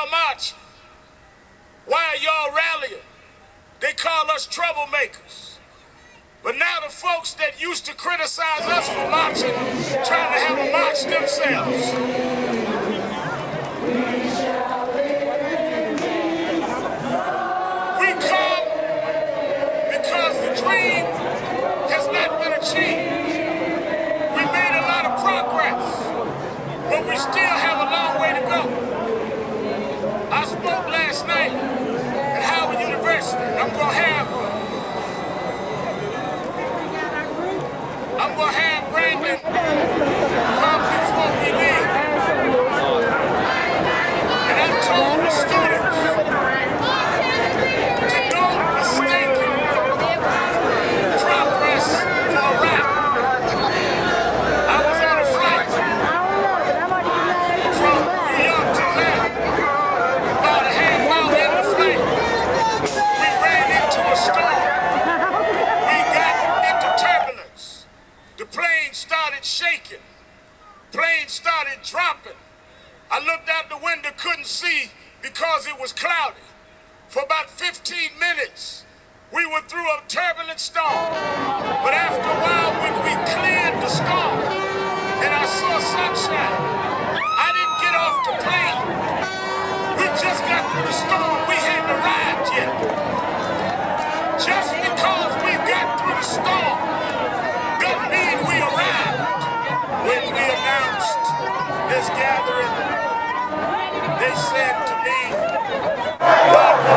y'all marching? Why are y'all rallying? They call us troublemakers. But now the folks that used to criticize us for marching, trying to have a march themselves. We come because the dream has not been achieved. We made a lot of progress, but we still have a long way to go. I spoke last night at Howard University. I'm gonna have Brandon come before we leave. And I told the students to don't mistake progress for a rap. I was on a flight from New York to Atlanta. About a half hour in the flight, we ran into a storm. We got into turbulence. The plane started shaking. Plane started dropping. I looked out the window, couldn't see because it was cloudy. For about 15 minutes, we were through a turbulent storm. But after a while, when we cleared the storm and I saw sunshine, I didn't get off the plane. We just got through the storm. We hadn't arrived yet. Just because we got through the storm doesn't mean we arrived. When we announced this gathering, they said to me, "Lord,